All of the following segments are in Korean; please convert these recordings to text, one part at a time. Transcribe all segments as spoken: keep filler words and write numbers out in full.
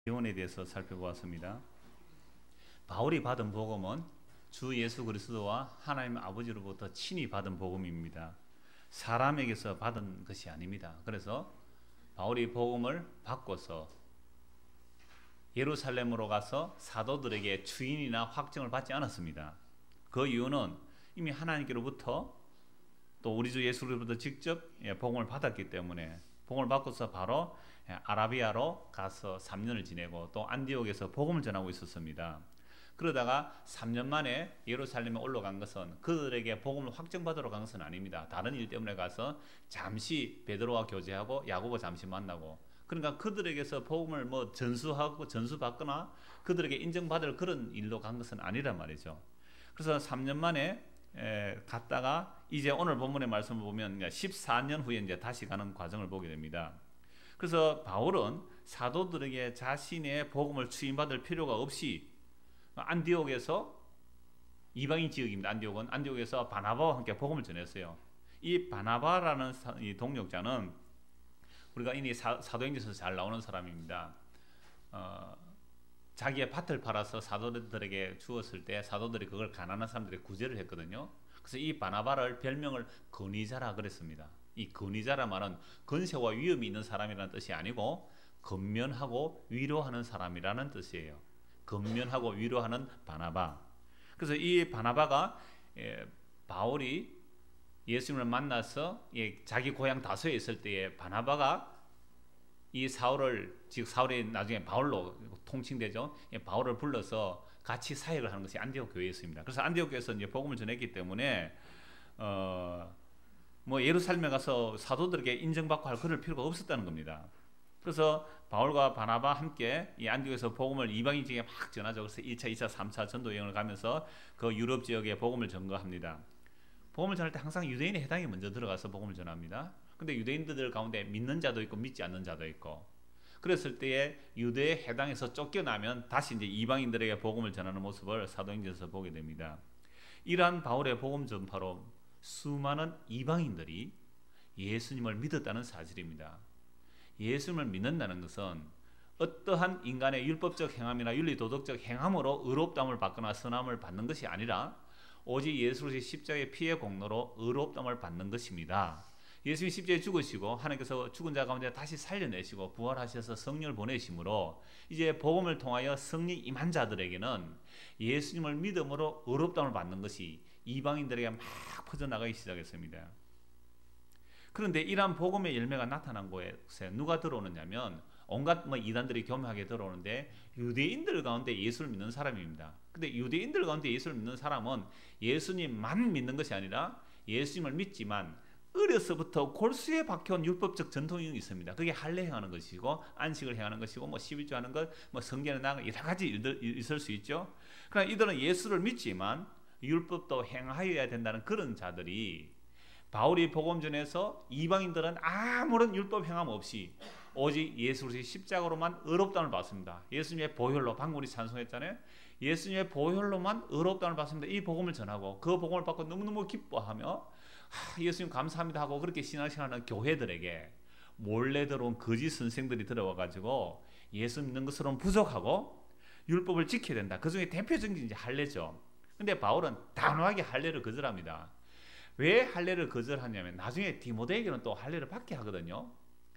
예언에 대해서 살펴보았습니다. 바울이 받은 복음은 주 예수 그리스도와 하나님 아버지로부터 친히 받은 복음입니다. 사람에게서 받은 것이 아닙니다. 그래서 바울이 복음을 받고서 예루살렘으로 가서 사도들에게 추인이나 확증을 받지 않았습니다. 그 이유는 이미 하나님께로부터 또 우리 주 예수로부터 직접 복음을 받았기 때문에 복음을 받고서 바로 아라비아로 가서 삼 년을 지내고 또 안디옥에서 복음을 전하고 있었습니다. 그러다가 삼 년 만에 예루살렘에 올라간 것은 그들에게 복음을 확증받으러 간 것은 아닙니다. 다른 일 때문에 가서 잠시 베드로와 교제하고 야고보 잠시 만나고, 그러니까 그들에게서 복음을 뭐 전수하고 전수받거나 그들에게 인정받을 그런 일로 간 것은 아니란 말이죠. 그래서 삼 년 만에 에, 갔다가 이제 오늘 본문의 말씀을 보면 십사 년 후에 이제 다시 가는 과정을 보게 됩니다. 그래서 바울은 사도들에게 자신의 복음을 추임받을 필요가 없이 안디옥에서, 이방인 지역입니다. 안디옥은 안디옥에서 바나바와 함께 복음을 전했어요. 이 바나바라는 이 동역자는 우리가 이미 사, 사도행전에서 잘 나오는 사람입니다. 어, 자기의 밭을 팔아서 사도들에게 주었을 때 사도들이 그걸 가난한 사람들에게 구제를 했거든요. 그래서 이 바나바를 별명을 건의자라 그랬습니다. 이 건의자라 말은 건세와 위엄이 있는 사람이라는 뜻이 아니고 건면하고 위로하는 사람이라는 뜻이에요. 건면하고 위로하는 바나바. 그래서 이 바나바가 예, 바울이 예수님을 만나서 예, 자기 고향 다소에 있을 때에 바나바가 이 사울을, 즉 사울이 나중에 바울로 통칭되죠. 예, 바울을 불러서 같이 사역을 하는 것이 안디옥 교회였습니다. 그래서 안디옥 교회에서 이제 복음을 전했기 때문에 어, 뭐 예루살렘에 가서 사도들에게 인정받고 할 그럴 필요가 없었다는 겁니다. 그래서 바울과 바나바 함께 이 안디옥에서 복음을 이방인 지역에 막 전하죠. 그래서 일 차, 이 차, 삼 차 전도 여행을 가면서 그 유럽 지역에 복음을 전거합니다. 복음을 전할 때 항상 유대인의 해당이 먼저 들어가서 복음을 전합니다. 근데 유대인들 가운데 믿는 자도 있고 믿지 않는 자도 있고, 그랬을 때에 유대의 해당에서 쫓겨나면 다시 이제 이방인들에게 복음을 전하는 모습을 사도행전에서 보게 됩니다. 이러한 바울의 복음 전파로 수많은 이방인들이 예수님을 믿었다는 사실입니다. 예수님을 믿는다는 것은 어떠한 인간의 율법적 행함이나 윤리도덕적 행함으로 의롭다함을 받거나 선함을 받는 것이 아니라 오직 예수의 십자가의 피의 공로로 의롭다함을 받는 것입니다. 예수님이 십자가에 죽으시고 하나님께서 죽은 자 가운데 다시 살려내시고 부활하셔서 성령을 보내심으로 이제 복음을 통하여 성령 임한 자들에게는 예수님을 믿음으로 의롭다함을 받는 것이 이방인들에게 막 퍼져나가기 시작했습니다. 그런데 이러한 복음의 열매가 나타난 곳에 누가 들어오느냐면 온갖 뭐 이단들이 교묘하게 들어오는데 유대인들 가운데 예수를 믿는 사람입니다. 근데 유대인들 가운데 예수를 믿는 사람은 예수님만 믿는 것이 아니라 예수님을 믿지만 어려서부터 골수에 박혀온 율법적 전통이 있습니다. 그게 할례 행하는 것이고 안식을 행하는 것이고 뭐 십일조 하는 것, 뭐 성전에 나가 여러 가지 일들 있을 수 있죠. 그러나 이들은 예수를 믿지만 율법도 행하여야 된다는 그런 자들이 바울이 복음 전해서 이방인들은 아무런 율법 행함 없이 오직 예수 그리스도의 십자가로만 의롭다함을 받습니다. 예수님의 보혈로, 방금 우리 찬송했잖아요. 예수님의 보혈로만 의롭다함을 받습니다. 이 복음을 전하고 그 복음을 받고 너무너무 기뻐하며 하, 예수님 감사합니다 하고 그렇게 신앙생활하는 교회들에게 몰래 들어온 거짓 선생들이 들어와가지고 예수 믿는 것으로는 부족하고 율법을 지켜야 된다. 그 중에 대표적인 게 이제 할례죠. 근데 바울은 단호하게 할례를 거절합니다. 왜 할례를 거절하냐면 나중에 디모데에게는 또 할례를 받게 하거든요.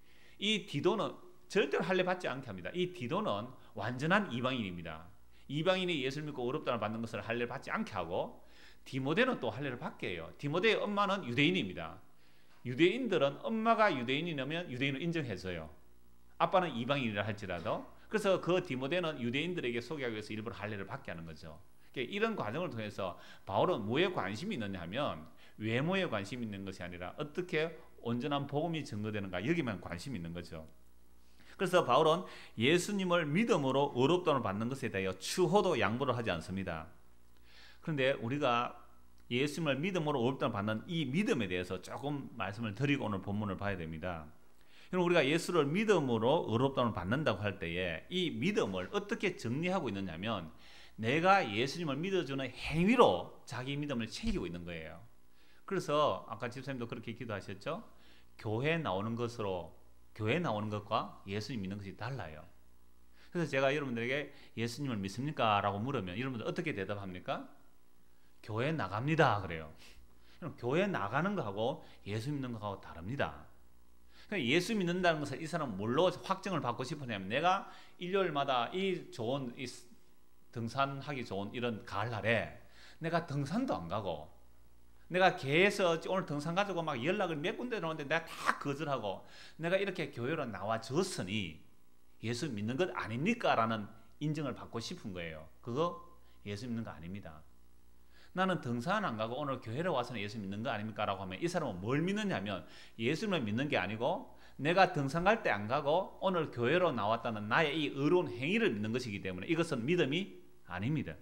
이 디도는 절대로 할례 받지 않게 합니다. 이 디도는 완전한 이방인입니다. 이방인이 예수를 믿고 의롭다함을 받는 것을 할례를 받지 않게 하고, 디모데는 또 할례를 받게 해요. 디모데의 엄마는 유대인입니다. 유대인들은 엄마가 유대인이라면 유대인을 인정해줘요. 아빠는 이방인이라 할지라도. 그래서 그 디모데는 유대인들에게 소개하기 위해서 일부러 할례를 받게 하는 거죠. 이런 과정을 통해서 바울은 뭐에 관심이 있느냐 하면 외모에 관심이 있는 것이 아니라 어떻게 온전한 복음이 증거되는가, 여기만 관심이 있는 거죠. 그래서 바울은 예수님을 믿음으로 의롭다함을 받는 것에 대하여 추호도 양보를 하지 않습니다. 그런데 우리가 예수님을 믿음으로 의롭다함을 받는 이 믿음에 대해서 조금 말씀을 드리고 오늘 본문을 봐야 됩니다. 우리가 예수를 믿음으로 의롭다함을 받는다고 할 때에 이 믿음을 어떻게 정리하고 있느냐면 내가 예수님을 믿어주는 행위로 자기 믿음을 챙기고 있는 거예요. 그래서 아까 집사님도 그렇게 기도하셨죠? 교회 나오는 것으로, 교회 나오는 것과 예수님 믿는 것이 달라요. 그래서 제가 여러분들에게 예수님을 믿습니까? 라고 물으면 여러분들 어떻게 대답합니까? 교회 나갑니다. 그래요. 교회 나가는 거하고 예수 믿는 거하고 다릅니다. 예수 믿는다는 것을 이 사람은 뭘로 확정을 받고 싶으냐면 내가 일요일마다 이 좋은 이 등산하기 좋은 이런 가을날에 내가 등산도 안 가고 내가 계에서 오늘 등산 가지고 막 연락을 몇 군데 오는데 내가 다 거절하고 내가 이렇게 교회로 나와줬으니 예수 믿는 것 아닙니까? 라는 인정을 받고 싶은 거예요. 그거 예수 믿는 거 아닙니다. 나는 등산 안 가고 오늘 교회에 와서는 예수 믿는 거 아닙니까? 라고 하면 이 사람은 뭘 믿느냐면 예수님을 믿는 게 아니고 내가 등산 갈 때 안 가고 오늘 교회로 나왔다는 나의 이 의로운 행위를 믿는 것이기 때문에 이것은 믿음이 아닙니다.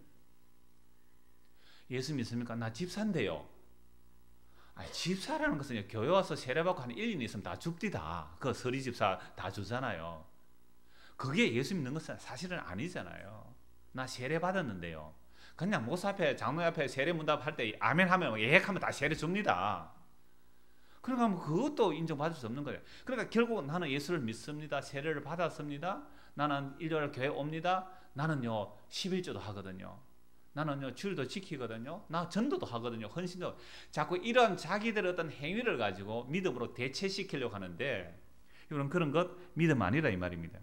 예수 믿습니까? 나 집사인데요. 아니, 집사라는 것은 교회 와서 세례받고 한 일 년 있으면 다 죽디다. 그 서리 집사 다 주잖아요. 그게 예수 믿는 것은 사실은 아니잖아요. 나 세례 받았는데요. 그냥 목사 앞에 장로 앞에 세례 문답할 때 아멘 하면 예약하면 다 세례 줍니다. 그러니까 그것도 인정받을 수 없는 거예요. 그러니까 결국 나는 예수를 믿습니다. 세례를 받았습니다. 나는 일요일 교회 옵니다. 나는요 십일조도 하거든요. 나는요 주일도 지키거든요. 나 전도도 하거든요. 헌신도. 자꾸 이런 자기들의 어떤 행위를 가지고 믿음으로 대체시키려고 하는데 이런 그런 것 믿음 아니라 이 말입니다.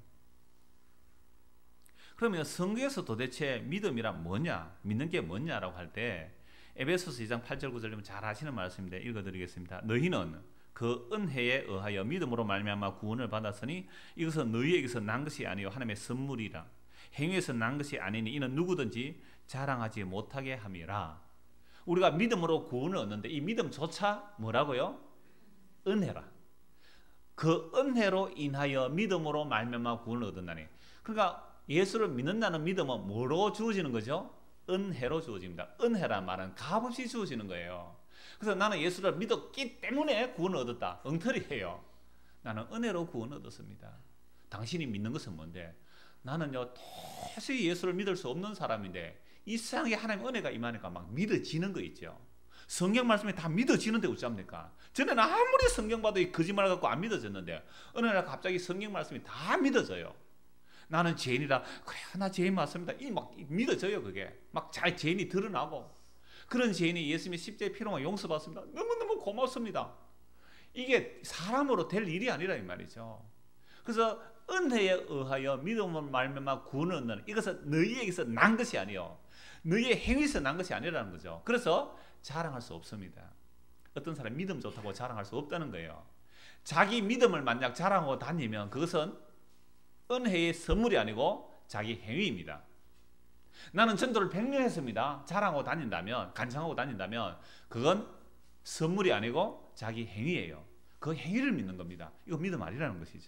그러면 성경에서 도대체 믿음이란 뭐냐? 믿는 게 뭐냐라고 할 때 에베소서 이 장 팔 절 구 절 잘 아시는 말씀인데 읽어드리겠습니다. 너희는 그 은혜에 의하여 믿음으로 말미암아 구원을 받았으니 이것은 너희에게서 난 것이 아니요 하나님의 선물이라. 행위에서 난 것이 아니니 이는 누구든지 자랑하지 못하게 함이라. 우리가 믿음으로 구원을 얻는데 이 믿음조차 뭐라고요? 은혜라. 그 은혜로 인하여 믿음으로 말미암아 구원을 얻는다니. 그러니까 예수를 믿는다는 믿음은 뭐로 주어지는 거죠? 은혜로 주어집니다. 은혜란 말은 값없이 주어지는 거예요. 그래서 나는 예수를 믿었기 때문에 구원을 얻었다. 엉터리예요. 나는 은혜로 구원을 얻었습니다. 당신이 믿는 것은 뭔데? 나는요 도저히 예수를 믿을 수 없는 사람인데 이 세상에 하나님의 은혜가 임하니까 막 믿어지는 거 있죠. 성경 말씀이 다 믿어지는데 어쩝니까? 전에는 아무리 성경 봐도 거짓말 갖고 안 믿어졌는데 어느 날 갑자기 성경 말씀이 다 믿어져요. 나는 죄인이다. 그래, 나 죄인 맞습니다. 이 막 믿어져요, 그게. 막 잘 죄인이 드러나고. 그런 죄인이 예수님의 십자가의 피로만 용서받습니다. 너무너무 고맙습니다. 이게 사람으로 될 일이 아니라 이 말이죠. 그래서 은혜에 의하여 믿음을 말미암아 구원을 얻는 이것은 너희에게서 난 것이 아니요. 너희의 행위에서 난 것이 아니라는 거죠. 그래서 자랑할 수 없습니다. 어떤 사람이 믿음 좋다고 자랑할 수 없다는 거예요. 자기 믿음을 만약 자랑하고 다니면 그것은 은혜의 선물이 아니고 자기 행위입니다. 나는 전도를 백 년 했습니다. 자랑하고 다닌다면, 간청하고 다닌다면 그건 선물이 아니고 자기 행위예요. 그 행위를 믿는 겁니다. 이거 믿음 아니라는 것이죠.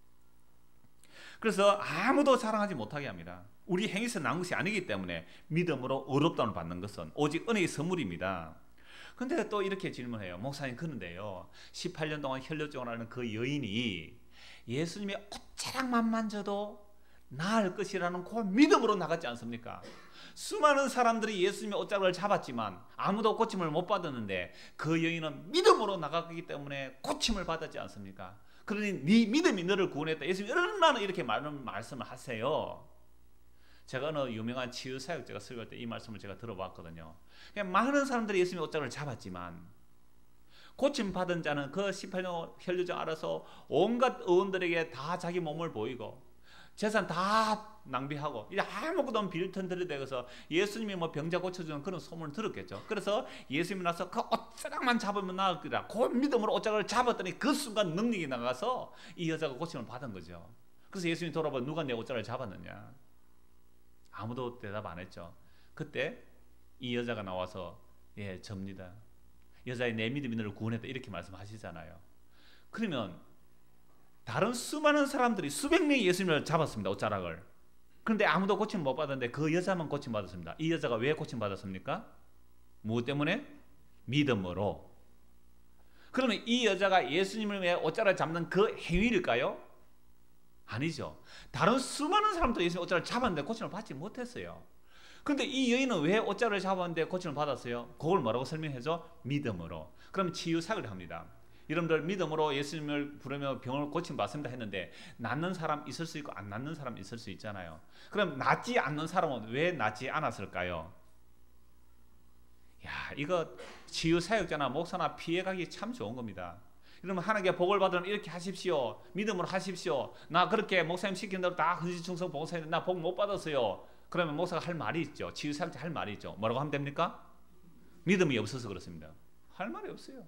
그래서 아무도 자랑하지 못하게 합니다. 우리 행위에서 난 것이 아니기 때문에 믿음으로 어렵다움을 받는 것은 오직 은혜의 선물입니다. 근데 또 이렇게 질문해요. 목사님, 그런데요 십팔 년 동안 혈류증을 앓는 그 여인이 예수님의 옷자락만 만져도 나을 것이라는 그 믿음으로 나갔지 않습니까? 수많은 사람들이 예수님의 옷자락을 잡았지만 아무도 고침을 못 받았는데 그 여인은 믿음으로 나갔기 때문에 고침을 받았지 않습니까? 그러니 네 믿음이 너를 구원했다. 예수님이 얼마나 이렇게 많은 말씀을 하세요. 제가 어느 유명한 치유사역자가 설교할 때 이 말씀을 제가 들어봤거든요. 그냥 많은 사람들이 예수님의 옷자락을 잡았지만 고침받은 자는 그 십팔 년 혈류증 알아서 온갖 의원들에게 다 자기 몸을 보이고 재산 다 낭비하고 이제 아무것도 없는 빌턴 들이대서 예수님이 뭐 병자 고쳐주는 그런 소문을 들었겠죠. 그래서 예수님이 나서 그 옷자락만 잡으면 나을 거라 그 믿음으로 옷자락을 잡았더니 그 순간 능력이 나가서 이 여자가 고침을 받은 거죠. 그래서 예수님이 돌아봐 누가 내 옷자락을 잡았느냐? 아무도 대답 안 했죠. 그때 이 여자가 나와서 예, 접니다. 여자의 내 믿음이 너를 구원했다 이렇게 말씀하시잖아요. 그러면 다른 수많은 사람들이 수백 명이 예수님을 잡았습니다. 옷자락을. 그런데 아무도 고침 못 받았는데 그 여자만 고침 받았습니다. 이 여자가 왜 고침 받았습니까? 무엇 때문에? 믿음으로. 그러면 이 여자가 예수님을 위해 옷자락을 잡는 그 행위일까요? 아니죠. 다른 수많은 사람들이 예수님 옷자락을 잡았는데 고침을 받지 못했어요. 근데 이 여인은 왜 옷자락을 잡았는데 고침을 받았어요? 그걸 뭐라고 설명해줘? 믿음으로. 그럼 치유 사역을 합니다. 여러분들 믿음으로 예수님을 부르며 병을 고침받습니다 했는데 낫는 사람 있을 수 있고 안 낫는 사람 있을 수 있잖아요. 그럼 낫지 않는 사람은 왜 낫지 않았을까요? 야, 이거 치유사역자나 목사나 피해가기 참 좋은 겁니다. 그러면 하나님께 복을 받으면 이렇게 하십시오. 믿음으로 하십시오. 나 그렇게 목사님 시킨 대로 다 헌신충성 봉사했는데 나 복 못 받았어요. 그러면 목사가 할 말이 있죠. 치유사역자 할 말이 있죠. 뭐라고 하면 됩니까? 믿음이 없어서 그렇습니다. 할 말이 없어요.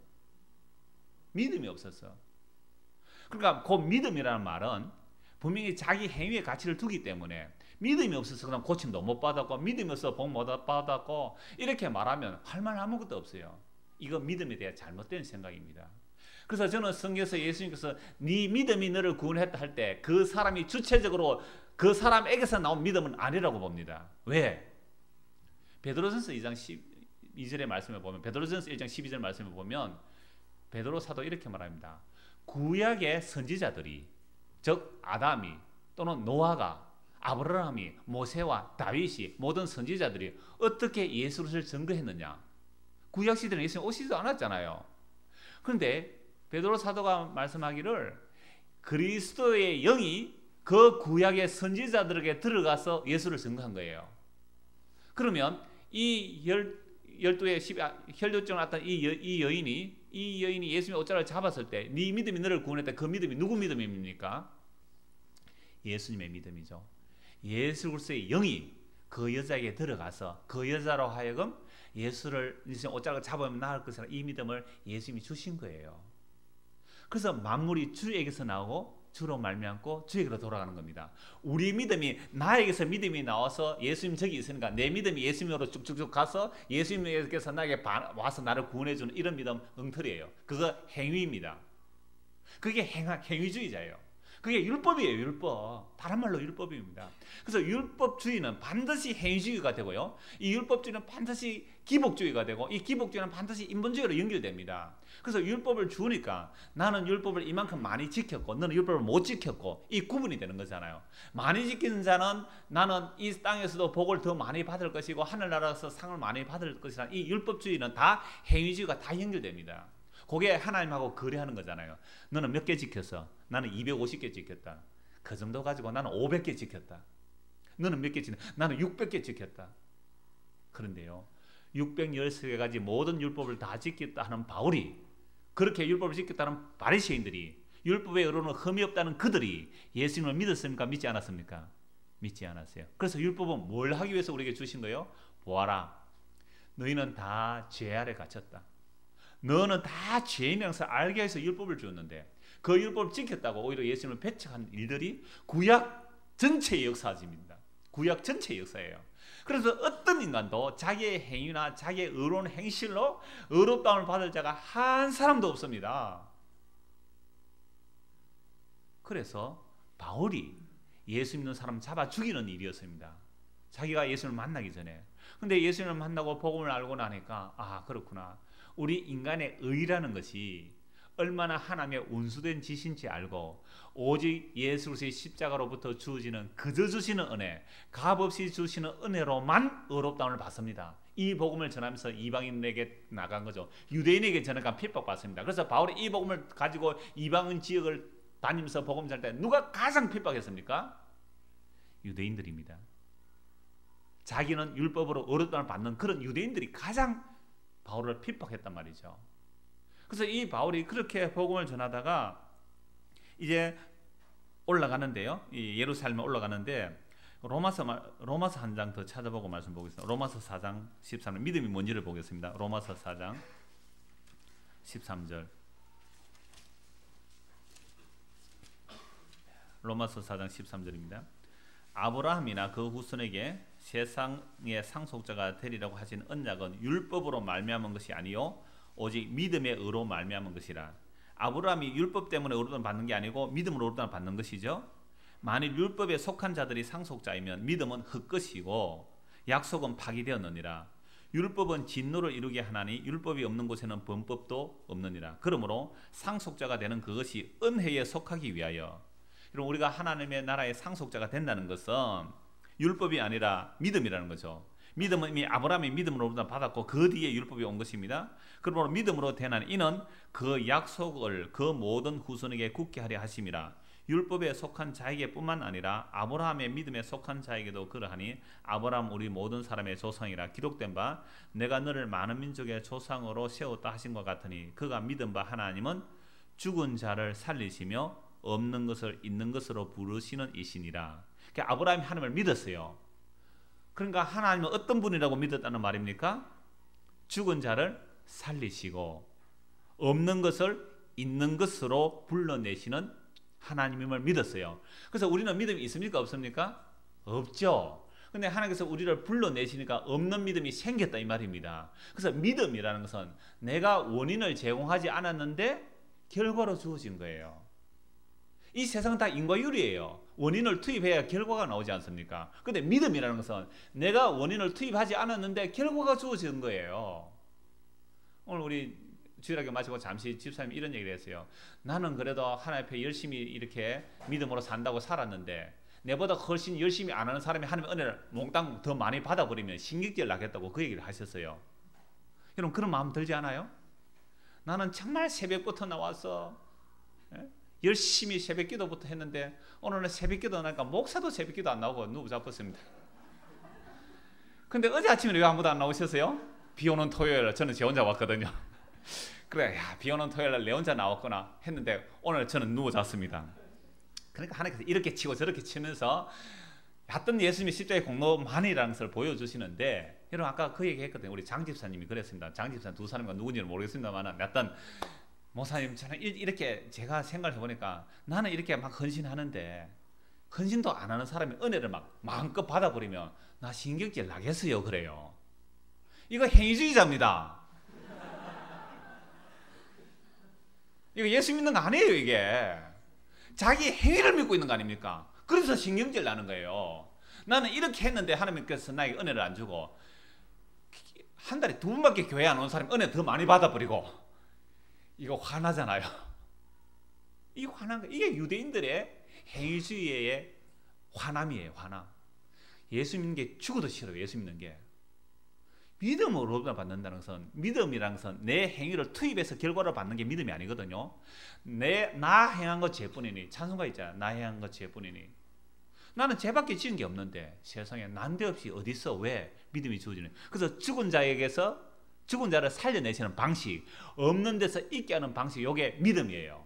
믿음이 없었어. 그러니까 그 믿음이라는 말은 분명히 자기 행위의 가치를 두기 때문에 믿음이 없어서 그냥 고침도 못 받았고 믿음이 없어서 복 못 받았고 이렇게 말하면 할 말 아무것도 없어요. 이거 믿음에 대한 잘못된 생각입니다. 그래서 저는 성경에서 예수님께서 네 믿음이 너를 구원했다 할 때 그 사람이 주체적으로 그 사람에게서 나온 믿음은 아니라고 봅니다. 왜? 베드로전서 이 장 십이 절의 말씀을 보면 베드로전서 일 장 십이 절 말씀을 보면 베드로 사도 이렇게 말합니다. 구약의 선지자들이 즉 아담이 또는 노아가 아브라함이 모세와 다윗이 모든 선지자들이 어떻게 예수를 증거했느냐. 구약 시대는 예수님 오시지도 않았잖아요. 그런데 베드로 사도가 말씀하기를 그리스도의 영이 그 구약의 선지자들에게 들어가서 예수를 증거한 거예요. 그러면 이 열, 열두의 십, 혈류증을 앓던 이, 여, 이 여인이 이 여인이 예수님의 옷자락을 잡았을 때 네 믿음이 너를 구원했다. 그 믿음이 누구 믿음입니까? 예수님의 믿음이죠. 예수 그리스도의 영이 그 여자에게 들어가서 그 여자로 하여금 예수를 옷자락을 잡으면 나을 것이라 이 믿음을 예수님이 주신 거예요. 그래서 만물이 주에게서 나오고 주로 말미암고 주에게로 돌아가는 겁니다. 우리 믿음이 나에게서 믿음이 나와서 예수님 저기 있으니까 내 믿음이 예수님으로 쭉쭉쭉 가서 예수님께서 나에게 와서 나를 구원해주는 이런 믿음 엉터리예요. 그거 행위입니다. 그게 행, 행위주의자예요. 그게 율법이에요. 율법. 다른 말로 율법입니다. 그래서 율법주의는 반드시 행위주의가 되고요. 이 율법주의는 반드시 기복주의가 되고 이 기복주의는 반드시 인본주의로 연결됩니다. 그래서 율법을 주니까 나는 율법을 이만큼 많이 지켰고 너는 율법을 못 지켰고 이 구분이 되는 거잖아요. 많이 지키는 자는 나는 이 땅에서도 복을 더 많이 받을 것이고 하늘나라에서 상을 많이 받을 것이라는 이 율법주의는 다 행위주의가 다 연결됩니다. 그게 하나님하고 거래하는 거잖아요. 너는 몇 개 지켰어? 나는 이백오십 개 지켰다. 그 정도 가지고 나는 오백 개 지켰다. 너는 몇 개 지켰다? 나는 육백 개 지켰다. 그런데요. 육백십삼 가지 모든 율법을 다 지켰다 하는 바울이 그렇게 율법을 지켰다는 바리새인들이 율법의 의로는 흠이 없다는 그들이 예수님을 믿었습니까? 믿지 않았습니까? 믿지 않았어요. 그래서 율법은 뭘 하기 위해서 우리에게 주신 거예요? 보아라. 너희는 다 죄 아래 갇혔다. 너는 다 죄인이라서 알게 해서 율법을 주었는데 그 율법을 지켰다고 오히려 예수님을 배척한 일들이 구약 전체의 역사입니다. 구약 전체의 역사예요. 그래서 어떤 인간도 자기의 행위나 자기의 의로운 행실로 의롭다움을 받을 자가 한 사람도 없습니다. 그래서 바울이 예수 믿는 사람 잡아 죽이는 일이었습니다. 자기가 예수님을 만나기 전에. 근데 예수님을 만나고 복음을 알고 나니까 아 그렇구나. 우리 인간의 의라는 것이 얼마나 하나님의 운수된 짓인지 알고 오직 예수 그리스도의 십자가로부터 주어지는 그저 주시는 은혜, 값없이 주시는 은혜로만 의롭다움을 받습니다. 이 복음을 전하면서 이방인에게 나간 거죠. 유대인에게 전하니까 핍박받습니다. 그래서 바울이 이 복음을 가지고 이방인 지역을 다니면서 복음 전할 때 누가 가장 핍박했습니까? 유대인들입니다. 자기는 율법으로 의롭다움을 받는 그런 유대인들이 가장 바울을 핍박했단 말이죠. 그래서 이 바울이 그렇게 복음을 전하다가 이제 올라가는데요. 이 예루살렘에 올라가는데 로마서 로마서 한 장 더 찾아보고 말씀 보겠습니다. 로마서 사 장 십삼 절 믿음이 뭔지를 보겠습니다. 로마서 사 장 십삼 절. 로마서 사 장 십삼 절입니다. 아브라함이나 그 후손에게 세상의 상속자가 되리라고 하신 언약은 율법으로 말미암은 것이 아니요 오직 믿음의 의로 말미암은 것이라. 아브라함이 율법 때문에 의롭다함을 받는 게 아니고 믿음으로 의롭다함을 받는 것이죠. 만일 율법에 속한 자들이 상속자이면 믿음은 헛것이고 약속은 파기되었느니라. 율법은 진노를 이루게 하나니 율법이 없는 곳에는 범법도 없느니라. 그러므로 상속자가 되는 그것이 은혜에 속하기 위하여. 그럼 우리가 하나님의 나라의 상속자가 된다는 것은 율법이 아니라 믿음이라는 거죠. 믿음은 이미 아브라함이 믿음으로 받았고 그 뒤에 율법이 온 것입니다. 그러므로 믿음으로 태어난 이는 그 약속을 그 모든 후손에게 굳게 하려 하심이라. 율법에 속한 자에게 뿐만 아니라 아브라함의 믿음에 속한 자에게도 그러하니 아브라함 우리 모든 사람의 조상이라 기록된 바 내가 너를 많은 민족의 조상으로 세웠다 하신 것 같으니 그가 믿은 바 하나님은 죽은 자를 살리시며 없는 것을 있는 것으로 부르시는 이시니라. 그러니까 아브라함이 하나님을 믿었어요. 그러니까 하나님은 어떤 분이라고 믿었다는 말입니까? 죽은 자를 살리시고 없는 것을 있는 것으로 불러내시는 하나님임을 믿었어요. 그래서 우리는 믿음이 있습니까? 없습니까? 없죠. 근데 하나님께서 우리를 불러내시니까 없는 믿음이 생겼다 이 말입니다. 그래서 믿음이라는 것은 내가 원인을 제공하지 않았는데 결과로 주어진 거예요. 이 세상은 다 인과율이에요. 원인을 투입해야 결과가 나오지 않습니까? 근데 믿음이라는 것은 내가 원인을 투입하지 않았는데 결과가 주어진 거예요. 오늘 우리 주일학교 마치고 잠시 집사님 이런 얘기를 했어요. 나는 그래도 하나님 앞에 열심히 이렇게 믿음으로 산다고 살았는데 내보다 훨씬 열심히 안 하는 사람이 하나님의 은혜를 몽땅 더 많이 받아버리면 신경질 나겠다고 그 얘기를 하셨어요. 여러분 그런 마음 들지 않아요? 나는 정말 새벽부터 나와서 예? 열심히 새벽 기도부터 했는데 오늘은 새벽 기도 나니까 목사도 새벽 기도 안 나오고 누구 잡았습니다. 근데 어제 아침에 왜 아무도 안 나오셨어요? 비 오는 토요일 저는 제 혼자 왔거든요. 그래, 야, 비 오는 토요일 날 내 혼자 나왔구나 했는데 오늘 저는 누워 잤습니다. 그러니까 하나님께서 이렇게 치고 저렇게 치면서 어떤 예수님의 십자가의 공로만이라는 것을 보여주시는데 여러분 아까 그 얘기 했거든요. 우리 장 집사님이 그랬습니다. 장 집사님 두 사람과 누군지는 모르겠습니다만 어떤 목사님 저는 이렇게 제가 생각을 해보니까 나는 이렇게 막 헌신하는데 헌신도 안 하는 사람이 은혜를 막 마음껏 받아버리면 나 신경질 나겠어요. 그래요. 이거 행위주의자입니다. 이거 예수 믿는 거 아니에요. 이게 자기 행위를 믿고 있는 거 아닙니까? 그래서 신경질 나는 거예요. 나는 이렇게 했는데 하나님께서 나에게 은혜를 안 주고 한 달에 두 번밖에 교회 안 온 사람이 은혜 더 많이 받아버리고 이거 화나잖아요. 이 화난 거 이게 유대인들의 행위주의의 화남이에요. 화남. 예수 믿는 게 죽어도 싫어요. 예수 믿는 게. 믿음으로 받는다는 것은 믿음이라는 것은 내 행위를 투입해서 결과를 받는 게 믿음이 아니거든요. 내, 나 행한 것 죄뿐이니 찬송가 있잖아요. 나 행한 것 죄뿐이니 나는 죄밖에 지은 게 없는데 세상에 난데없이 어디서 왜 믿음이 주어지는. 그래서 죽은 자에게서 죽은 자를 살려내시는 방식, 없는 데서 있게 하는 방식, 이게 믿음이에요.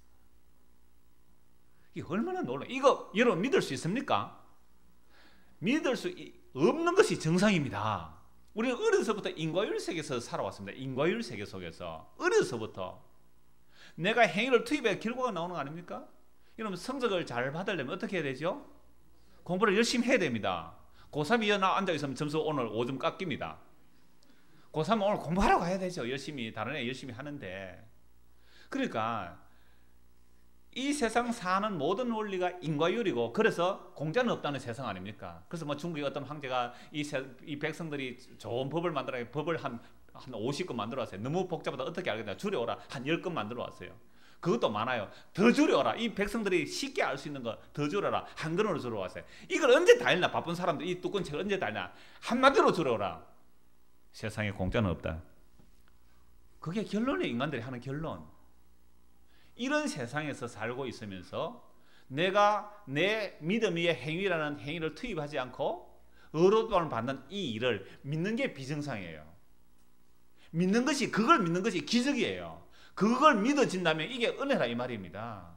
이게 얼마나 놀라. 이거 여러분 믿을 수 있습니까? 믿을 수 없는 것이 정상입니다. 우리는 어려서부터 인과율 세계에서 살아왔습니다. 인과율 세계 속에서 어려서부터 내가 행위를 투입해 결과가 나오는 거 아닙니까? 여러분 성적을 잘 받으려면 어떻게 해야 되죠? 공부를 열심히 해야 됩니다. 고삼 이어 나 앉아있으면 점수 오늘 오 점 깎입니다. 고삼 오늘 공부하러 가야 되죠. 열심히 다른 애 열심히 하는데. 그러니까 이 세상 사는 모든 원리가 인과율이고 그래서 공짜는 없다는 세상 아닙니까? 그래서 뭐 중국의 어떤 황제가 이, 세, 이 백성들이 좋은 법을 만들어 법을 한, 한 오십 건 만들어 왔어요. 너무 복잡하다 어떻게 알겠냐. 줄여오라. 한 열 건 만들어 왔어요. 그것도 많아요. 더 줄여오라. 이 백성들이 쉽게 알 수 있는 거 더 줄여라. 한 근으로 줄여왔어요. 이걸 언제 다 읽나. 바쁜 사람들 이 두꺼운 책을 언제 다 읽나. 한마디로 줄여오라. 세상에 공짜는 없다. 그게 결론이 인간들이 하는 결론. 이런 세상에서 살고 있으면서 내가 내 믿음 위에 행위라는 행위를 투입하지 않고 의롭다함을 받는 이 일을 믿는 게 비정상이에요. 믿는 것이 그걸 믿는 것이 기적이에요. 그걸 믿어진다면 이게 은혜라 이 말입니다.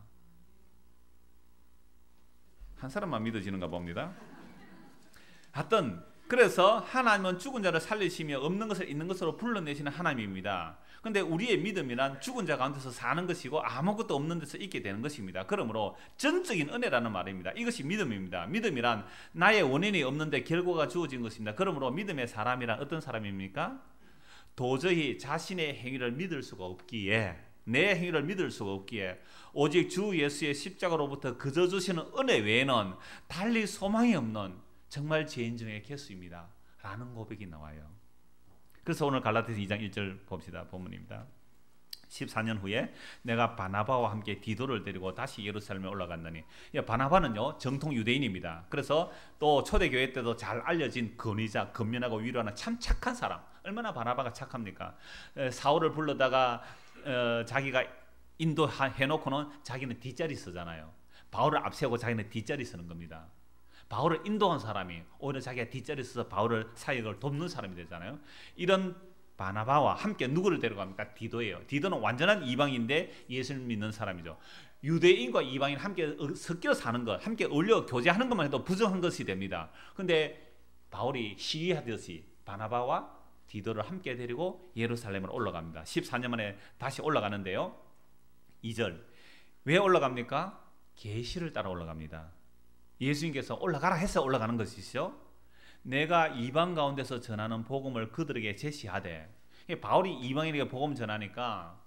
한 사람만 믿어지는가 봅니다. 하여튼 그래서 하나님은 죽은 자를 살리시며 없는 것을 있는 것으로 불러내시는 하나님입니다. 그런데 우리의 믿음이란 죽은 자 가운데서 사는 것이고 아무것도 없는 데서 있게 되는 것입니다. 그러므로 전적인 은혜라는 말입니다. 이것이 믿음입니다. 믿음이란 나의 원인이 없는데 결과가 주어진 것입니다. 그러므로 믿음의 사람이란 어떤 사람입니까? 도저히 자신의 행위를 믿을 수가 없기에 내 행위를 믿을 수가 없기에 오직 주 예수의 십자가로부터 그저 주시는 은혜 외에는 달리 소망이 없는 정말 죄인 중에 개수입니다. 라는 고백이 나와요. 그래서 오늘 갈라디아서 이 장 일 절 봅시다. 본문입니다. 십사 년 후에 내가 바나바와 함께 디도를 데리고 다시 예루살렘에 올라갔느니, 바나바는요 정통 유대인입니다. 그래서 또 초대교회 때도 잘 알려진 근의자, 근면하고 위로하는 참 착한 사람. 얼마나 바나바가 착합니까? 사울을 불러다가 어, 자기가 인도해놓고는 자기는 뒷자리 쓰잖아요. 바울을 앞세우고 자기는 뒷자리 쓰는 겁니다. 바울을 인도한 사람이 오히려 자기가 뒷자리 써서 바울을 사역을 돕는 사람이 되잖아요. 이런 바나바와 함께 누구를 데려갑니까? 디도예요. 디도는 완전한 이방인인데 예수를 믿는 사람이죠. 유대인과 이방인 함께 섞여 사는 것, 함께 어울려 교제하는 것만 해도 부정한 것이 됩니다. 근데 바울이 시위하듯이 바나바와 디도를 함께 데리고 예루살렘으로 올라갑니다. 십사 년 만에 다시 올라가는데요. 이 절. 왜 올라갑니까? 계시를 따라 올라갑니다. 예수님께서 올라가라 해서 올라가는 것이죠. 내가 이방 가운데서 전하는 복음을 그들에게 제시하되, 바울이 이방인에게 복음 전하니까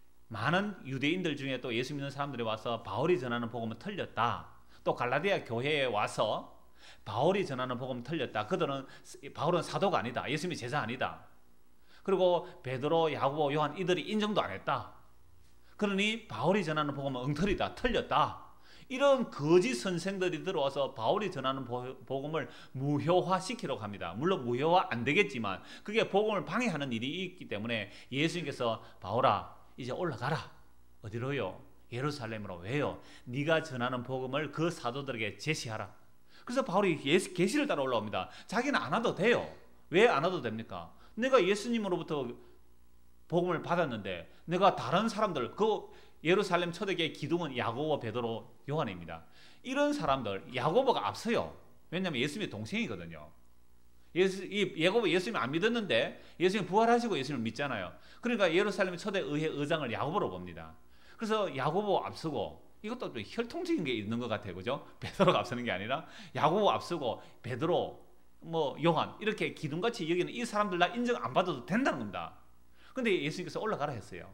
많은 유대인들 중에 또 예수 믿는 사람들이 와서 바울이 전하는 복음은 틀렸다. 또 갈라디아 교회에 와서 바울이 전하는 복음은 틀렸다. 그들은 바울은 사도가 아니다. 예수님이 제자 아니다. 그리고 베드로, 야고보, 요한 이들이 인정도 안 했다. 그러니 바울이 전하는 복음은 엉터리다. 틀렸다. 이런 거짓 선생들이 들어와서 바울이 전하는 복음을 무효화시키려고 합니다. 물론 무효화 안 되겠지만 그게 복음을 방해하는 일이 있기 때문에 예수님께서 바울아 이제 올라가라. 어디로요? 예루살렘으로. 왜요? 네가 전하는 복음을 그 사도들에게 제시하라. 그래서 바울이 예수 계시를 따라 올라옵니다. 자기는 안 와도 돼요. 왜 안 와도 됩니까? 내가 예수님으로부터 복음을 받았는데 내가 다른 사람들, 그 예루살렘 초대교회 기둥은 야고보, 베드로, 요한입니다. 이런 사람들 야고보가 앞서요. 왜냐하면 예수님의 동생이거든요. 예수, 이 야고보 예수님 안 믿었는데 예수님 부활하시고 예수님을 믿잖아요. 그러니까 예루살렘 초대 의회 의장을 야고보로 봅니다. 그래서 야고보 앞서고, 이것도 좀 혈통적인 게 있는 것 같아요, 그죠? 베드로가 앞서는 게 아니라 야고보 앞서고 베드로, 뭐 요한 이렇게 기둥같이 여기는 이 사람들 나 인정 안 받아도 된다는 겁니다. 근데 예수님께서 올라가라 했어요.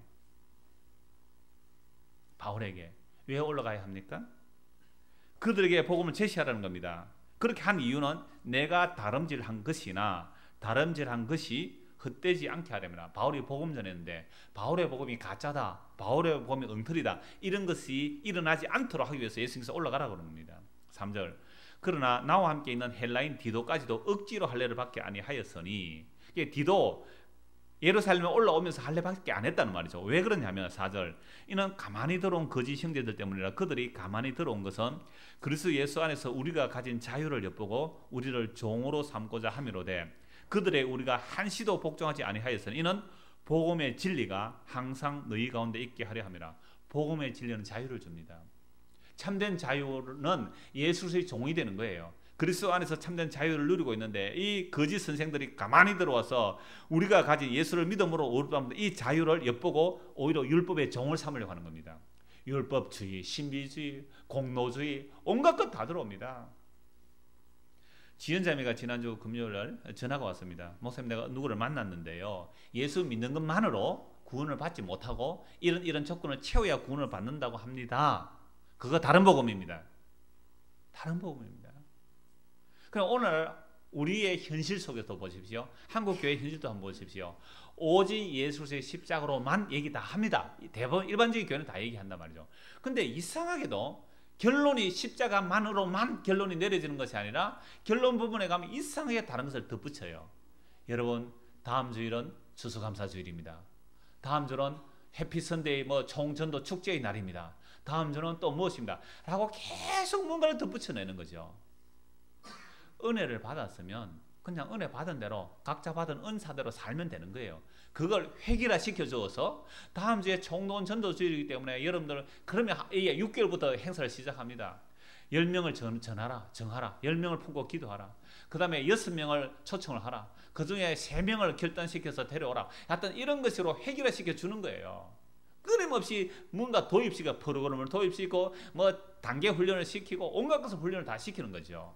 바울에게. 왜 올라가야 합니까? 그들에게 복음을 제시하라는 겁니다. 그렇게 한 이유는 내가 다름질한 것이나 다름질한 것이 헛되지 않게 하려면, 바울이 복음 전했는데 바울의 복음이 가짜다, 바울의 복음이 엉터리다, 이런 것이 일어나지 않도록 하기 위해서 예수님께서 올라가라고 하는 겁니다. 삼 절. 그러나 나와 함께 있는 헬라인 디도까지도 억지로 할례를 받게 아니하였으니, 디도 예루살렘에 올라오면서 할례밖에 안 했다는 말이죠. 왜 그러냐면 사 절. 이는 가만히 들어온 거짓 형제들 때문이라. 그들이 가만히 들어온 것은 그리스도 예수 안에서 우리가 가진 자유를 엿보고 우리를 종으로 삼고자 함이로되, 그들의 우리가 한시도 복종하지 아니하였으니 이는 복음의 진리가 항상 너희 가운데 있게 하려 함이라. 복음의 진리는 자유를 줍니다. 참된 자유는 예수 그리스도의 종이 되는 거예요. 그리스도 안에서 참된 자유를 누리고 있는데 이 거짓 선생들이 가만히 들어와서 우리가 가진 예수를 믿음으로 이 자유를 엿보고 오히려 율법의 종을 삼으려고 하는 겁니다. 율법주의, 신비주의, 공로주의, 온갖 것 다 들어옵니다. 지연자매가 지난주 금요일날 전화가 왔습니다. 목사님, 내가 누구를 만났는데요, 예수 믿는 것만으로 구원을 받지 못하고 이런 이런 조건을 채워야 구원을 받는다고 합니다. 그거 다른 복음입니다. 다른 복음입니다. 그럼 오늘 우리의 현실 속에서 보십시오. 한국교회 현실도 한번 보십시오. 오직 예수의 십자가로만 얘기 다 합니다. 대부분 일반적인 교회는 다 얘기한단 말이죠. 근데 이상하게도 결론이 십자가만으로만 결론이 내려지는 것이 아니라 결론 부분에 가면 이상하게 다른 것을 덧붙여요. 여러분, 다음 주일은 추수감사주일입니다. 다음 주는 해피선데이 뭐 총전도 축제의 날입니다. 다음 주는 또 무엇입니다. 라고 계속 뭔가를 덧붙여내는 거죠. 은혜를 받았으면 그냥 은혜 받은 대로 각자 받은 은사대로 살면 되는 거예요. 그걸 획일화 시켜줘서 다음 주에 총론 전도주일이기 때문에 여러분들 그러면 육 개월부터 행사를 시작합니다. 열 명을 전, 전하라, 정하라. 열 명을 품고 기도하라. 그 다음에 여섯 명을 초청을 하라. 그 중에 세 명을 결단시켜서 데려오라. 하여튼 이런 것으로 획일화 시켜주는 거예요. 끊임없이 뭔가 도입시켜, 프로그램을 도입시키고 뭐 단계 훈련을 시키고 온갖 것을 훈련을 다 시키는 거죠.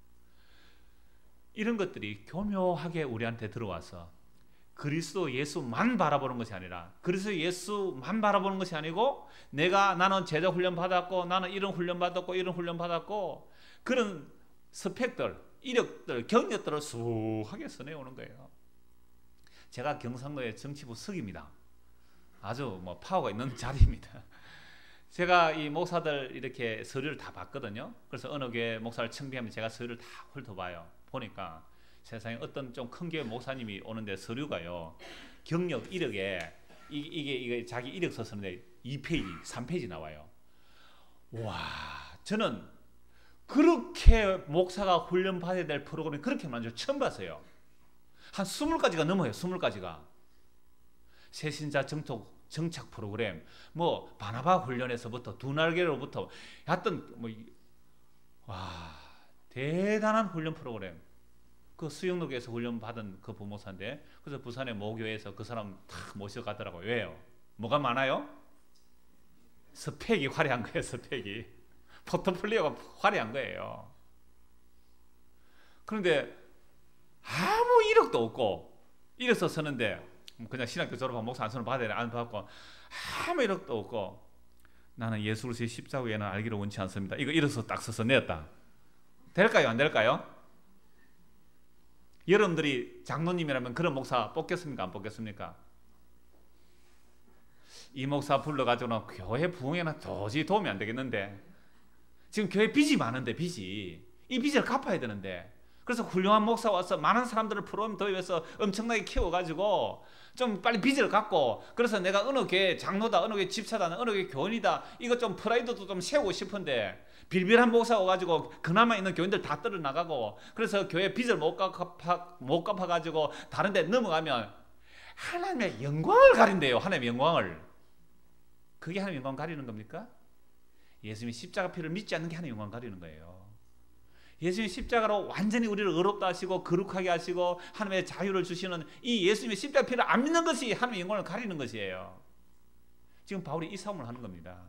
이런 것들이 교묘하게 우리한테 들어와서 그리스도 예수만 바라보는 것이 아니라, 그리스도 예수만 바라보는 것이 아니고 내가 나는 제자 훈련 받았고 나는 이런 훈련 받았고 이런 훈련 받았고 그런 스펙들, 이력들, 경력들을 수하게 써내오는 거예요. 제가 경상도의 정치부 서기입니다. 아주 뭐 파워가 있는 자리입니다. 제가 이 목사들 이렇게 서류를 다 봤거든요. 그래서 어느 교회 목사를 청비하면 제가 서류를 다 훑어봐요. 보니까 세상에 어떤 좀 큰 교회 목사님이 오는데 서류가요, 경력 이력에 이, 이게 이게 자기 이력서 쓰는데 이 페이지, 삼 페이지 나와요. 와, 저는 그렇게 목사가 훈련 받아야 될 프로그램이 그렇게 많은 줄 처음 봤어요. 한 스물 가지가 넘어요. 스물 가지가. 새신자 정톡 정착 프로그램, 뭐 바나바 훈련에서부터 두 날개로부터 하여튼 뭐 와, 대단한 훈련 프로그램. 그 수영로교에서 훈련 받은 그 부모사인데, 그래서 부산의 모교에서 그 사람 탁 모셔가더라고요. 왜요? 뭐가 많아요? 스펙이 화려한 거예요. 스펙이 포트폴리오가 화려한 거예요. 그런데 아무 이력도 없고, 이력서 쓰는데 그냥 신학교 졸업한 목사 안 쓰는 받아야 안 받고 아무 이력도 없고, 나는 예수 그리스도의 십자가 외에는 알기를 원치 않습니다. 이거 이력서 딱 써서 냈다. 될까요? 안 될까요? 여러분들이 장로님이라면 그런 목사 뽑겠습니까? 안 뽑겠습니까? 이 목사 불러가지고는 교회 부흥에는 도저히 도움이 안 되겠는데, 지금 교회 빚이 많은데, 빚이 이 빚을 갚아야 되는데, 그래서 훌륭한 목사 와서 많은 사람들을 프로그램 도입해서 엄청나게 키워가지고 좀 빨리 빚을 갚고, 그래서 내가 어느 교회 장로다, 어느 교회 집사다, 어느 교회 교원이다, 이거 좀 프라이드도 좀 세우고 싶은데 빌빌한 목사 와가지고 그나마 있는 교인들 다 떨어 나가고, 그래서 교회 빚을 못 갚아 못 갚아가지고 다른 데 넘어가면 하나님의 영광을 가린대요. 하나님의 영광을. 그게 하나님의 영광 가리는 겁니까? 예수님이 십자가 피를 믿지 않는 게 하나님의 영광 가리는 거예요. 예수님이 십자가로 완전히 우리를 의롭다 하시고 거룩하게 하시고 하나님의 자유를 주시는 이 예수님의 십자가 피를 안 믿는 것이 하나님의 영광을 가리는 것이에요. 지금 바울이 이 싸움을 하는 겁니다.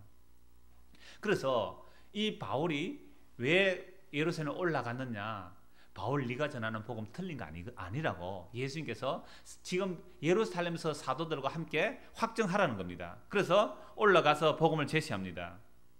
그래서 이 바울이 왜 예루살렘에 올라갔느냐, 바울 네가 전하는 복음 틀린 거 아니, 아니라고 예수님께서 지금 예루살렘에서 사도들과 함께 확정하라는 겁니다. 그래서 올라가서 복음을 제시합니다.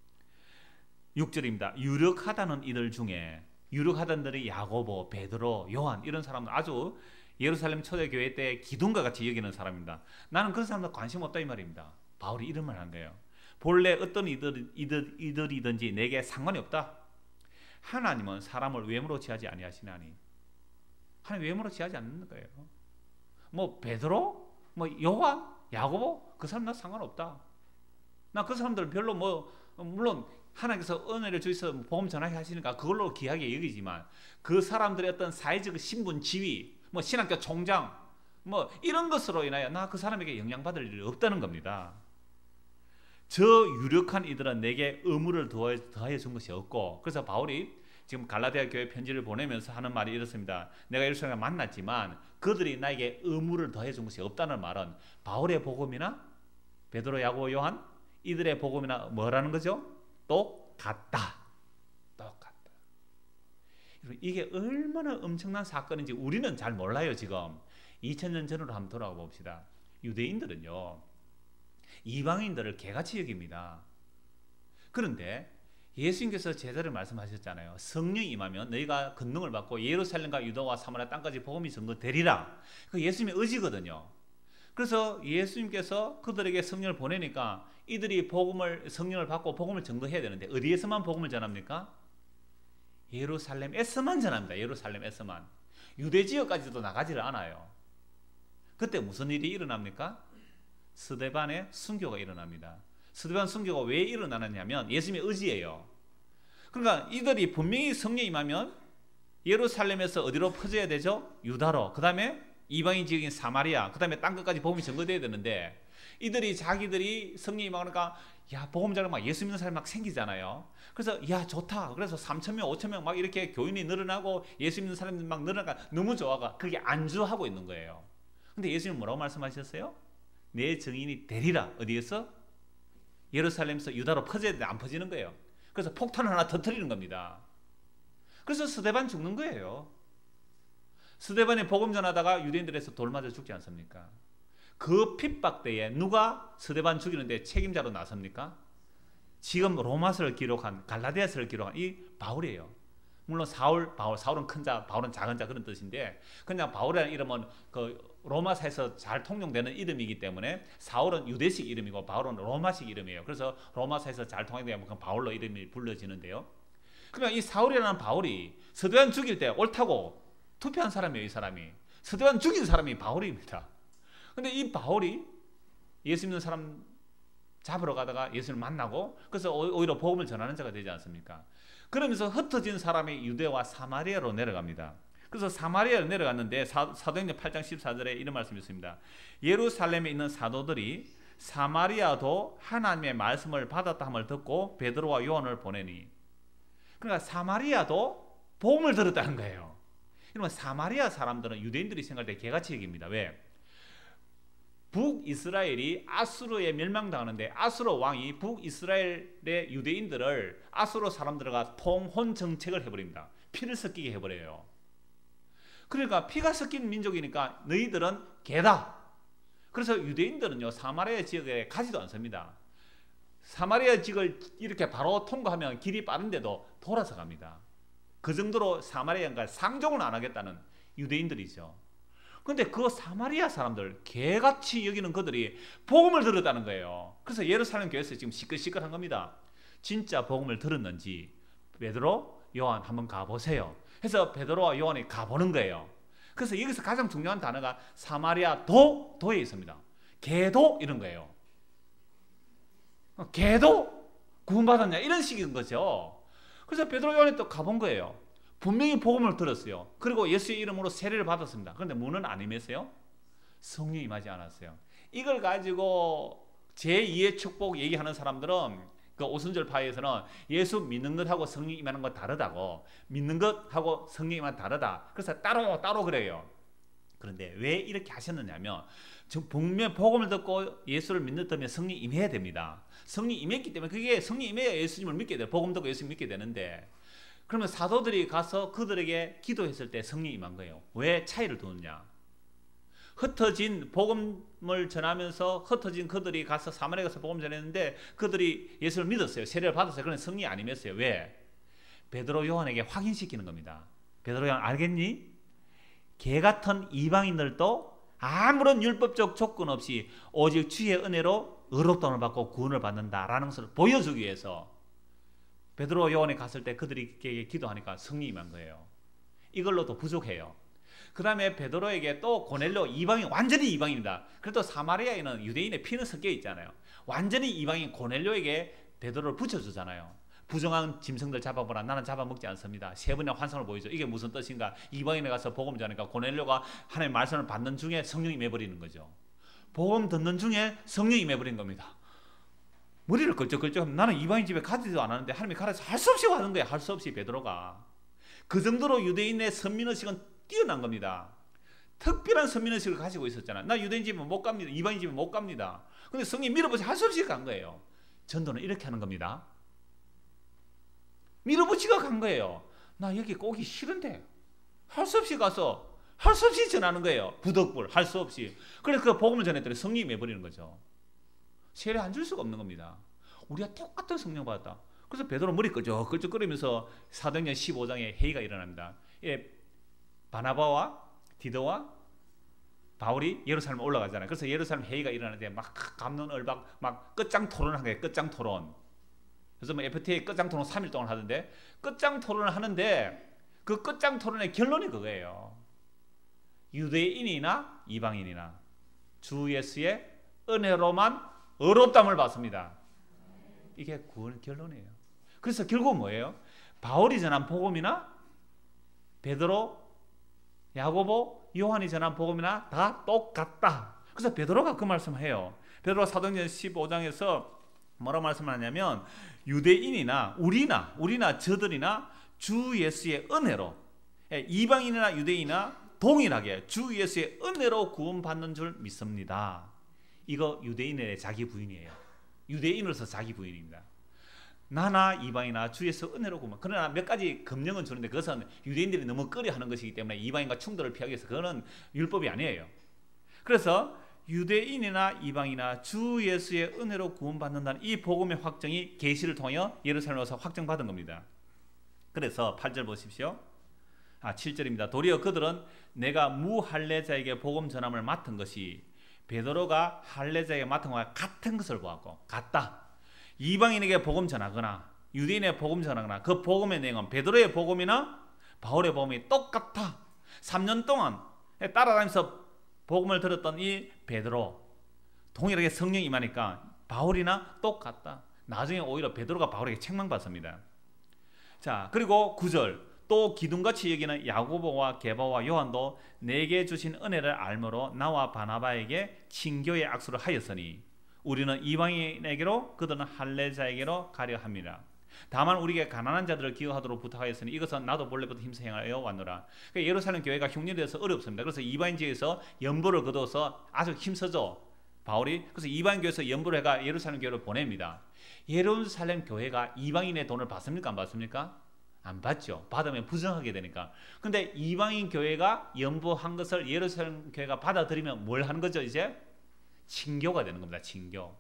육 절입니다. 유력하다는 이들 중에, 유력하다는 들이 야고보, 베드로, 요한 이런 사람들, 아주 예루살렘 초대교회 때 기둥과 같이 여기는 사람입니다. 나는 그런 사람들 관심 없다 이 말입니다. 바울이 이런 말 한 거예요. 본래 어떤 이들, 이들, 이들이든지 내게 상관이 없다. 하나님은 사람을 외모로 취하지 아니하시나니. 하나님 외모로 취하지 않는 거예요. 뭐 베드로, 뭐 요한, 야고보, 그 사람 나 상관없다. 나 그 사람들 별로 뭐, 물론 하나님께서 은혜를 주셔서 복음 전하게 하시니까 그걸로 귀하게 여기지만, 그 사람들의 어떤 사회적 신분, 지위, 뭐 신학교 총장, 뭐 이런 것으로 인하여 나 그 사람에게 영향받을 일이 없다는 겁니다. 저 유력한 이들은 내게 의무를 더하여 준 것이 없고, 그래서 바울이 지금 갈라디아 교회 편지를 보내면서 하는 말이 이렇습니다. 내가 예루살렘에 만났지만 그들이 나에게 의무를 더해 준 것이 없다는 말은 바울의 복음이나 베드로, 야고보, 요한 이들의 복음이나 뭐라는 거죠? 똑같다. 똑같다. 이게 얼마나 엄청난 사건인지 우리는 잘 몰라요. 지금 이천 년 전으로 한번 돌아가 봅시다. 유대인들은요, 이방인들을 개같이 여깁니다. 그런데 예수님께서 제자를 말씀하셨잖아요. 성령이 임하면 너희가 권능을 받고 예루살렘과 유다와 사마리아 땅까지 복음이 전거되리라. 그 예수님의 의지거든요. 그래서 예수님께서 그들에게 성령을 보내니까 이들이 복음을, 성령을 받고 복음을 전거해야 되는데 어디에서만 복음을 전합니까? 예루살렘에서만 전합니다. 예루살렘에서만. 유대 지역까지도 나가지를 않아요. 그때 무슨 일이 일어납니까? 스데반의 순교가 일어납니다. 스데반 순교가 왜 일어나느냐면 예수님의 의지예요. 그러니까 이들이 분명히 성령이 임하면 예루살렘에서 어디로 퍼져야 되죠? 유다로. 그 다음에 이방인 지역인 사마리아, 그 다음에 땅끝까지 복음이 전거돼야 되는데, 이들이 자기들이 성령이 임하니까 야, 복음 전하면 막 예수 믿는 사람이 막 생기잖아요. 그래서 야, 좋다. 그래서 삼천 명, 오천 명 막 이렇게 교인이 늘어나고 예수 믿는 사람들이 막 늘어나니까 너무 좋아가 그게 안주하고 있는 거예요. 근데 예수님은 뭐라고 말씀하셨어요? 내 증인이 되리라. 어디에서? 예루살렘에서 유다로 퍼져야 되는데 안 퍼지는 거예요. 그래서 폭탄을 하나 터뜨리는 겁니다. 그래서 스데반 죽는 거예요. 스데반이 복음 전하다가 유대인들에서 돌 맞아 죽지 않습니까? 그 핍박 때에 누가 스데반 죽이는데 책임자로 나섭니까? 지금 로마서를 기록한, 갈라디아서를 기록한 이 바울이에요. 물론 사울, 바울, 사울은 큰 자, 바울은 작은 자 그런 뜻인데 그냥 바울이라는 이름은 그 로마사에서 잘 통용되는 이름이기 때문에 사울은 유대식 이름이고 바울은 로마식 이름이에요. 그래서 로마사에서 잘 통용되면 그 바울로 이름이 불려지는데요. 그러니까 이 사울이라는 바울이 스데반 죽일 때 옳다고 투표한 사람이에요. 이 사람이 스데반 죽인 사람이 바울입니다. 근데 이 바울이 예수 믿는 사람 잡으러 가다가 예수를 만나고 그래서 오히려 복음을 전하는 자가 되지 않습니까? 그러면서 흩어진 사람이 유대와 사마리아로 내려갑니다. 그래서 사마리아로 내려갔는데 사, 사도행전 팔 장 십사 절에 이런 말씀이 있습니다. 예루살렘에 있는 사도들이 사마리아도 하나님의 말씀을 받았다 함을 듣고 베드로와 요한을 보내니, 그러니까 사마리아도 복음을 들었다는 거예요. 그러면 사마리아 사람들은 유대인들이 생각할 때 개같이 여깁니다. 왜? 북이스라엘이 아수르에 멸망당하는데 아수르 왕이 북이스라엘의 유대인들을 아수르 사람들과 통혼 정책을 해버립니다. 피를 섞이게 해버려요. 그러니까 피가 섞인 민족이니까 너희들은 개다. 그래서 유대인들은요 사마리아 지역에 가지도 않습니다. 사마리아 지역을 이렇게 바로 통과하면 길이 빠른데도 돌아서 갑니다. 그 정도로 사마리아가 상종을 안 하겠다는 유대인들이죠. 근데 그 사마리아 사람들 개같이 여기는 그들이 복음을 들었다는 거예요. 그래서 예루살렘 교회에서 지금 시끌시끌한 겁니다. 진짜 복음을 들었는지 베드로, 요한 한번 가보세요. 해서 베드로와 요한이 가보는 거예요. 그래서 여기서 가장 중요한 단어가 사마리아 도, 도에 있습니다. 개도 이런 거예요. 개도 구원받았냐 이런 식인 거죠. 그래서 베드로, 요한이 또 가본 거예요. 분명히 복음을 들었어요. 그리고 예수의 이름으로 세례를 받았습니다. 그런데 문은 안 임했어요? 성령이 임하지 않았어요. 이걸 가지고 제이의 축복 얘기하는 사람들은 그 오순절파에서는 예수 믿는 것하고 성령 임하는 것 다르다고, 믿는 것하고 성령 임하는 것 다르다. 그래서 따로 따로 그래요. 그런데 왜 이렇게 하셨느냐면 분명 복음을 듣고 예수를 믿는다면 성령 임해야 됩니다. 성령 임했기 때문에 그게 성령 임해야 예수님을 믿게 돼요. 복음 듣고 예수 믿게 되는데, 그러면 사도들이 가서 그들에게 기도했을 때 성령이 임한 거예요. 왜 차이를 두느냐? 흩어진 복음을 전하면서 흩어진 그들이 가서 사마리아 가서 복음 전했는데 그들이 예수를 믿었어요. 세례를 받았어요. 그런데 성령이 안 임했어요. 왜? 베드로, 요한에게 확인시키는 겁니다. 베드로, 요한 알겠니? 개 같은 이방인들도 아무런 율법적 조건 없이 오직 주의 은혜로 의롭다움을 받고 구원을 받는다라는 것을 보여주기 위해서 베드로, 요한에 갔을 때 그들에게 기도하니까 성령이 임한 거예요. 이걸로도 부족해요. 그 다음에 베드로에게 또 고넬료, 이방인, 완전히 이방인이다. 그래도 사마리아에는 유대인의 피는 섞여 있잖아요. 완전히 이방인 고넬료에게 베드로를 붙여주잖아요. 부정한 짐승들 잡아보라. 나는 잡아먹지 않습니다. 세 번의 환상을 보이죠. 이게 무슨 뜻인가? 이방인에 가서 복음 전하니까 고넬료가 하나님의 말씀을 받는 중에 성령이 임해버리는 거죠. 복음 듣는 중에 성령이 임해버린 겁니다. 머리를 걸쩍걸쩍 하면 나는 이방인 집에 가지도 않았는데 하나님이 가라서 할 수 없이 가는 거야. 할 수 없이 베드로가. 그 정도로 유대인의 선민의식은 뛰어난 겁니다. 특별한 선민의식을 가지고 있었잖아. 나 유대인 집에 못 갑니다. 이방인 집에 못 갑니다. 근데 성령 밀어붙이 할 수 없이 간 거예요. 전도는 이렇게 하는 겁니다. 밀어붙이가 간 거예요. 나 여기 오기 싫은데 할 수 없이 가서 할 수 없이 전하는 거예요. 부덕불 할 수 없이. 그래서 그 복음을 전했더니 성령이 임해버리는 거죠. 세례 안 줄 수가 없는 겁니다. 우리가 똑같은 성령 받았다. 그래서 베드로 머리 끌적끌적거리면서 사도행전 십오 장에 회의가 일어납니다. 예, 바나바와 디도와 바울이 예루살렘에 올라가잖아요. 그래서 예루살렘 회의가 일어나는데 막 갑론을박 막 끝장 토론을 한 거예요. 끝장 토론. 그래서 뭐 에프티에이 끝장 토론 삼 일 동안 하던데 끝장 토론을 하는데 그 끝장 토론의 결론이 그거예요. 유대인이나 이방인이나 주 예수의 은혜로만 의롭다함을 받습니다. 이게 구원 결론이에요. 그래서 결국 뭐예요? 바울이 전한 복음이나 베드로, 야고보, 요한이 전한 복음이나 다 똑같다. 그래서 베드로가 그 말씀을 해요. 베드로가 사도행전 십오 장에서 뭐라고 말씀하냐면 유대인이나 우리나 우리나 저들이나 주 예수의 은혜로, 이방인이나 유대인이나 동일하게 주 예수의 은혜로 구원받는 줄 믿습니다. 이거 유대인의 자기 부인이에요. 유대인으로서 자기 부인입니다. 나나 이방이나 주 예수 은혜로 구원. 그러나 몇 가지 금령은 주는데 그것은 유대인들이 너무 꺼려하는 것이기 때문에 이방인과 충돌을 피하기 위해서 그거는 율법이 아니에요. 그래서 유대인이나 이방이나 주 예수의 은혜로 구원받는다는 이 복음의 확정이 계시를 통하여 예루살렘에 와서 확정받은 겁니다. 그래서 팔 절 보십시오. 아, 칠 절입니다. 도리어 그들은 내가 무할례자에게 복음 전함을 맡은 것이 베드로가 할례자에게 맡은 것과 같은 것을 보았고, 같다. 이방인에게 복음 전하거나 유대인의 복음 전하거나 그 복음의 내용은 베드로의 복음이나 바울의 복음이 똑같아. 삼 년 동안 따라다니면서 복음을 들었던 이 베드로, 동일하게 성령이 임하니까 바울이나 똑같다. 나중에 오히려 베드로가 바울에게 책망받습니다. 자, 그리고 구 절, 또 기둥같이 여기는 야고보와 게바와 요한도 내게 주신 은혜를 알므로 나와 바나바에게 친교의 악수를 하였으니 우리는 이방인에게로 그들은 할례자에게로 가려 합니다. 다만 우리에게 가난한 자들을 기여하도록 부탁하였으니 이것은 나도 본래부터 힘써 행하여 왔노라. 그러니까 예루살렘 교회가 흉년되어서 어렵습니다. 그래서 이방인 지역에서 연보를 거둬서 아주 힘써죠, 바울이. 그래서 이방인 교회에서 연보를 해가 예루살렘 교회를 보냅니다. 예루살렘 교회가 이방인의 돈을 받습니까, 안 받습니까? 안 받죠. 받으면 부정하게 되니까. 근데 이방인 교회가 연보한 것을 예루살렘 교회가 받아들이면 뭘 하는 거죠? 이제 친교가 되는 겁니다. 친교.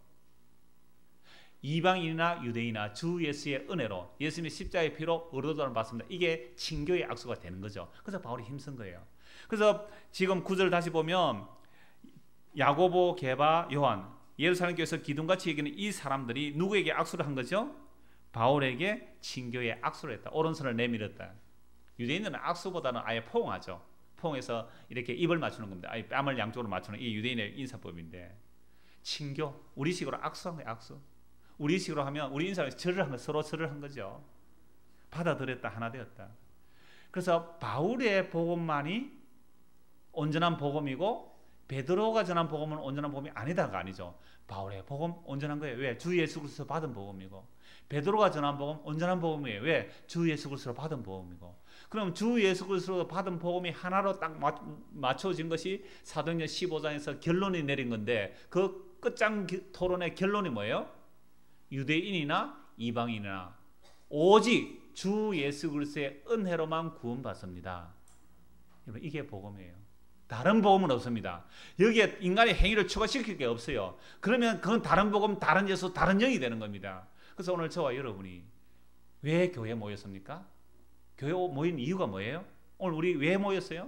이방인이나 유대인이나 주 예수의 은혜로 예수님의 십자가의 피로 의로도를 받습니다. 이게 친교의 악수가 되는 거죠. 그래서 바울이 힘쓴 거예요. 그래서 지금 구 절 다시 보면 야고보, 게바, 요한, 예루살렘 교회에서 기둥같이 여기는 이 사람들이 누구에게 악수를 한 거죠? 바울에게 친교의 악수를 했다. 오른손을 내밀었다. 유대인들은 악수보다는 아예 포옹하죠. 포옹해서 이렇게 입을 맞추는 겁니다. 아예 뺨을 양쪽으로 맞추는 이 유대인의 인사법인데, 친교, 우리식으로 악수한 거예요. 악수. 우리식으로 하면 우리 인사에서 절을 한 거, 서로 절을 한 거죠. 받아들였다, 하나 되었다. 그래서 바울의 복음만이 온전한 복음이고 베드로가 전한 복음은 온전한 복음이 아니다가 아니죠. 바울의 복음 온전한 거예요. 왜? 주 예수 그리스도 받은 복음이고, 베드로가 전한 복음 온전한 복음이에요. 왜? 주 예수 그리스도 받은 복음이고. 그럼 주 예수 그리스도 받은 복음이 하나로 딱 맞춰진 것이 사도행전 십오 장에서 결론이 내린 건데, 그 끝장 토론의 결론이 뭐예요? 유대인이나 이방인이나 오직 주 예수 그리스도의 은혜로만 구원받습니다. 이게 복음이에요. 다른 복음은 없습니다. 여기에 인간의 행위를 추가시킬 게 없어요. 그러면 그건 다른 복음, 다른 예수, 다른 영이 되는 겁니다. 그래서 오늘 저와 여러분이 왜 교회에 모였습니까? 교회에 모인 이유가 뭐예요? 오늘 우리 왜 모였어요?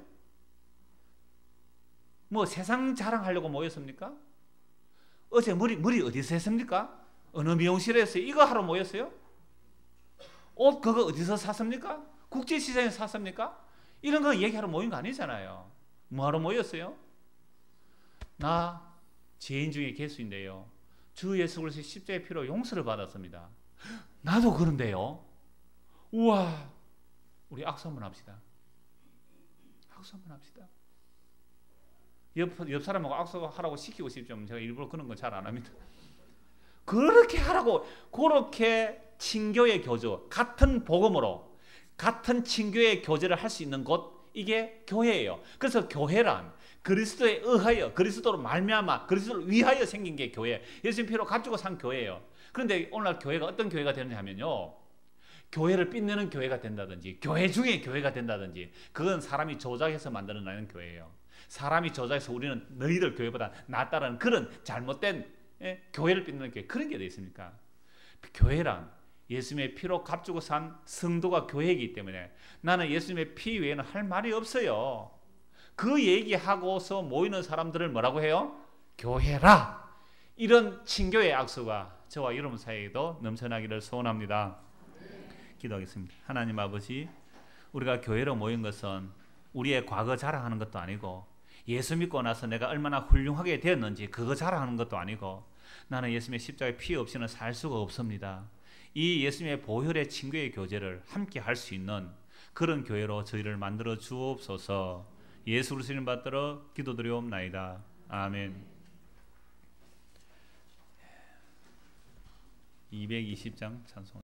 뭐 세상 자랑하려고 모였습니까? 어제 머리, 머리 어디서 했습니까? 어느 미용실에서 이거 하러 모였어요? 옷 그거 어디서 샀습니까? 국제시장에서 샀습니까? 이런 거 얘기하러 모인 거 아니잖아요. 뭐하러 모였어요? 나 죄인 중에 개수인데요, 주 예수 그리스도 십자가의 피로 용서를 받았습니다. 나도 그런데요. 우와, 우리 악수 한번 합시다. 악수 한번 합시다. 옆, 옆 사람하고 악수하라고 시키고 싶지만 제가 일부러 그런 건 잘 안 합니다. 그렇게 하라고. 그렇게 친교의 교제, 같은 복음으로 같은 친교의 교제를 할 수 있는 곳, 이게 교회예요. 그래서 교회란 그리스도에 의하여, 그리스도로 말미암아, 그리스도를 위하여 생긴 게 교회. 예수님 피로 값주고 산 교회예요. 그런데 오늘날 교회가 어떤 교회가 되는지 하면요, 교회를 빛내는 교회가 된다든지 교회 중에 교회가 된다든지, 그건 사람이 조작해서 만들어내는 교회예요. 사람이 조작해서 우리는 너희들 교회보다 낫다라는 그런 잘못된, 예? 교회를 빛내는 교회, 그런 게 어디 있습니까? 교회란 예수님의 피로 값주고 산 성도가 교회이기 때문에 나는 예수님의 피 외에는 할 말이 없어요. 그 얘기하고서 모이는 사람들을 뭐라고 해요? 교회라. 이런 친교의 악수가 저와 여러분 사이에도 넘쳐나기를 소원합니다. 기도하겠습니다. 하나님 아버지, 우리가 교회로 모인 것은 우리의 과거 자랑하는 것도 아니고, 예수 믿고 나서 내가 얼마나 훌륭하게 되었는지 그거 자랑하는 것도 아니고, 나는 예수님의 십자가의 피 없이는 살 수가 없습니다. 이 예수님의 보혈의 친교의 교제를 함께 할 수 있는 그런 교회로 저희를 만들어 주옵소서. 예수 그리스도 이름 받들어 기도드리옵나이다. 아멘. 이백이십 장 찬송.